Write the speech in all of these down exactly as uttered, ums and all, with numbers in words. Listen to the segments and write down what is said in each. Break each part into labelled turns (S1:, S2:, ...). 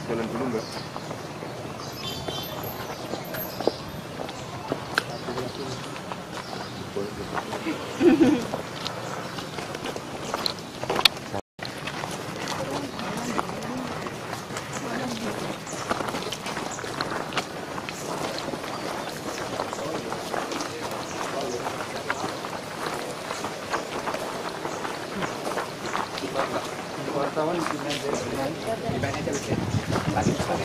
S1: Jalan dulu enggak?
S2: Wartawan di sini aja, di mana aja bisa. Kasih pakai.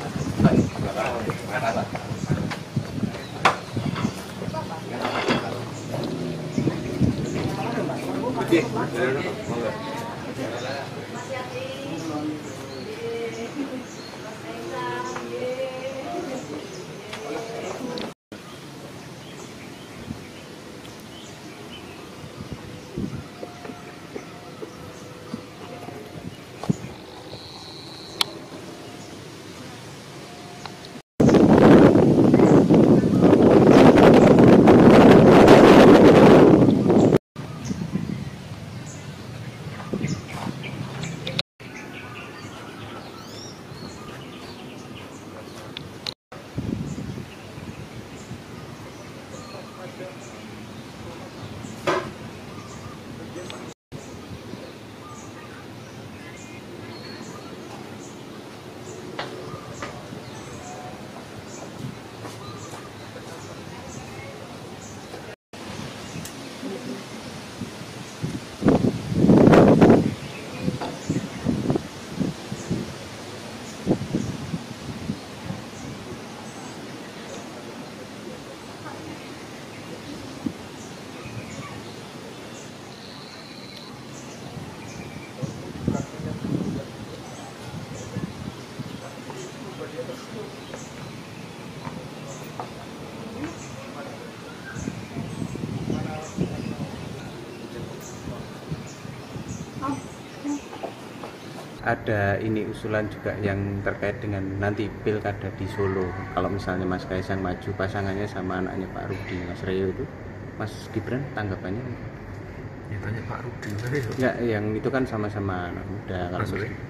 S3: Ada ini usulan juga yang terkait dengan nanti pilkada di Solo. Kalau misalnya Mas Kaisang maju pasangannya sama anaknya Pak Rudi, Mas Reo itu, Mas Gibran tanggapannya?
S1: Ya tanya Pak Rudi.
S3: Ya, yang itu kan sama-sama anak muda. Kalau
S1: Mas Reo.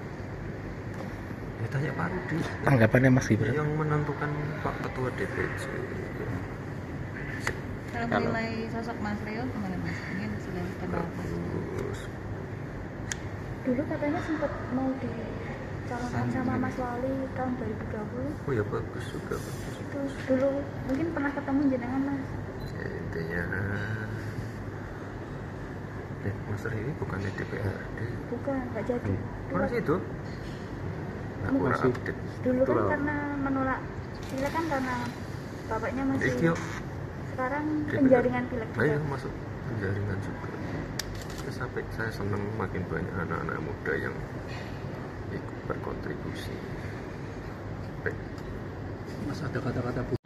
S1: Ya tanya Pak Rudi.
S4: Tanggapannya Mas Gibran?
S1: Yang menentukan Pak Ketua D P C.
S5: Kalau menilai sosok Mas Reo gimana Mas? Ini sudah pendapat.
S6: Dulu katanya sempat mau dicalonkan sama Mas Wali tahun dua ribu dua puluh.
S1: Oh ya bagus juga bagus.
S6: Terus dulu mungkin pernah ketemu jenengan Mas.
S1: Ya, intinya eh, Mas Reo ini bukannya D P R D.
S6: Bukan, nggak jadi.
S1: Mana sih itu? Nah, kurang
S3: Masih.
S1: update.
S6: Dulu kan
S3: Betul.
S6: karena menolak pilek kan karena bapaknya masih.
S1: Iki yuk.
S6: Sekarang
S1: D P R.
S6: penjaringan pilek
S1: Ayo
S6: juga.
S1: masuk penjaringan juga. Ya, sampai saya senang makin banyak anak-anak muda yang ikut berkontribusi. Baik.
S2: Mas ada kata-kata